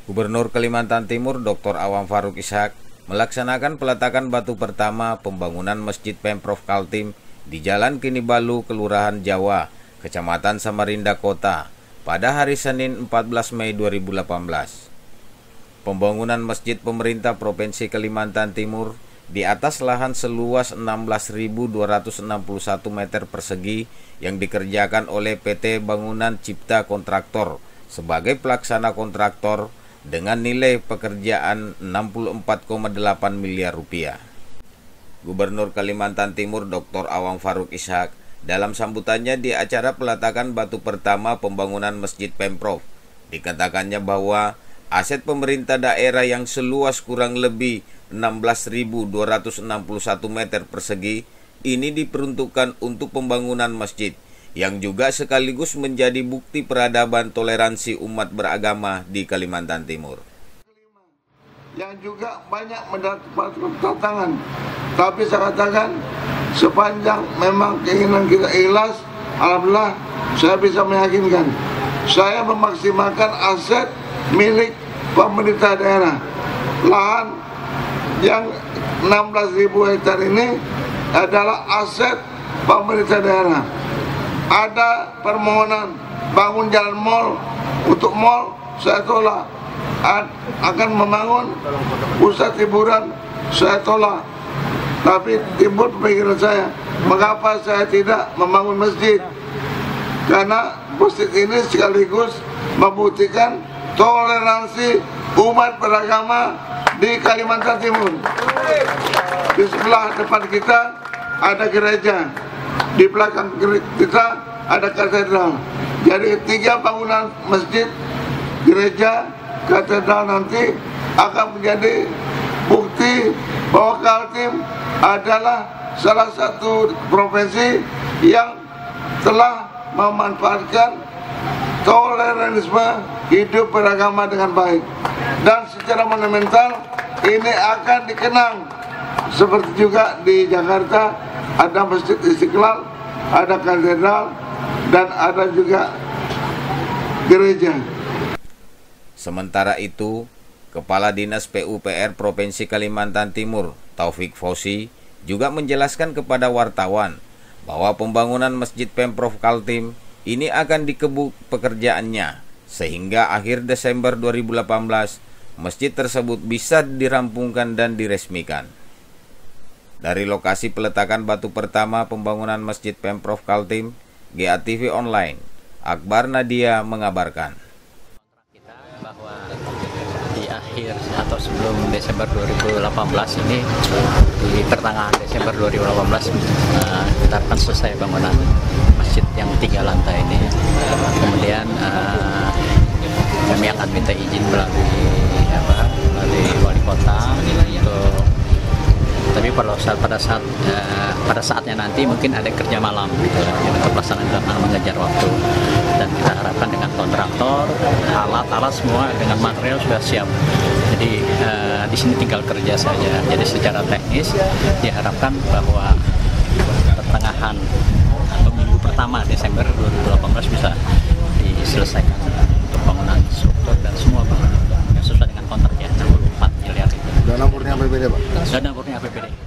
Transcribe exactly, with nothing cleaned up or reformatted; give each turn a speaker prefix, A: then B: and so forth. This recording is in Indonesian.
A: Gubernur Kalimantan Timur doktor Awang Faruk Ishak melaksanakan peletakan batu pertama pembangunan Masjid Pemprov Kaltim di Jalan Kinibalu, Kelurahan Jawa, Kecamatan Samarinda Kota, pada hari Senin empat belas Mei dua ribu delapan belas. Pembangunan masjid pemerintah Provinsi Kalimantan Timur di atas lahan seluas enam belas ribu dua ratus enam puluh satu meter persegi yang dikerjakan oleh P T Bangunan Cipta Kontraktor sebagai pelaksana kontraktor dengan nilai pekerjaan enam puluh empat koma delapan miliar rupiah. Gubernur Kalimantan Timur doktor Awang Faruk Ishak dalam sambutannya di acara peletakan batu pertama pembangunan Masjid Pemprov dikatakannya bahwa aset pemerintah daerah yang seluas kurang lebih enam belas ribu dua ratus enam puluh satu meter persegi ini diperuntukkan untuk pembangunan masjid yang juga sekaligus menjadi bukti peradaban toleransi umat beragama di Kalimantan Timur.
B: Yang juga banyak mendapat tantangan, tapi saya katakan sepanjang memang keinginan kita ikhlas, alhamdulillah saya bisa meyakinkan. Saya memaksimalkan aset milik pemerintah daerah. Lahan yang enam belas ribu hektar ini adalah aset pemerintah daerah. Ada permohonan bangun jalan mal untuk mal, saya tolak. Akan membangun pusat hiburan, saya tolak. Tapi timbul pemikiran saya, mengapa saya tidak membangun masjid? Karena masjid ini sekaligus membuktikan toleransi umat beragama di Kalimantan Timur. Di sebelah depan kita ada gereja, di belakang kita ada katedral. Jadi tiga bangunan masjid, gereja, katedral nanti akan menjadi bukti bahwa Kaltim adalah salah satu provinsi yang telah memanfaatkan toleransi hidup beragama dengan baik. Dan secara monumental ini akan dikenang. Seperti juga di Jakarta ada Masjid Istiqlal, ada katedral, dan ada juga gereja.
A: Sementara itu, Kepala Dinas P U P R Provinsi Kalimantan Timur, Taufik Fauzi, juga menjelaskan kepada wartawan bahwa pembangunan Masjid Pemprov Kaltim ini akan dikebut pekerjaannya, sehingga akhir Desember dua ribu delapan belas, masjid tersebut bisa dirampungkan dan diresmikan. Dari lokasi peletakan batu pertama pembangunan Masjid Pemprov Kaltim, G A T V Online, Akbar Nadia mengabarkan.
C: Bahwa di akhir atau sebelum Desember dua ribu delapan belas ini, di pertengahan Desember dua ribu delapan belas uh, kita akan selesai bangunan masjid yang tiga lantai ini. Uh, kemudian uh, kami akan minta izin melalui apa, melalui wali kota untuk, tapi pada saat pada saat uh, pada saatnya nanti mungkin ada kerja malam gitu, untuk pelaksanaan dengan mengejar waktu. Dan kita harapkan dengan kontraktor, alat-alat semua dengan material sudah siap. Jadi uh, di sini tinggal kerja saja. Jadi secara teknis diharapkan bahwa pertengahan atau minggu pertama Desember dua ribu delapan belas bisa diselesaikan untuk bangunan struktur dan semua bangunan yang sesuai dengan kontrak ya, enam puluh empat miliar itu.
B: Dana murni A P B D, Pak?
C: Dana murni A P B D.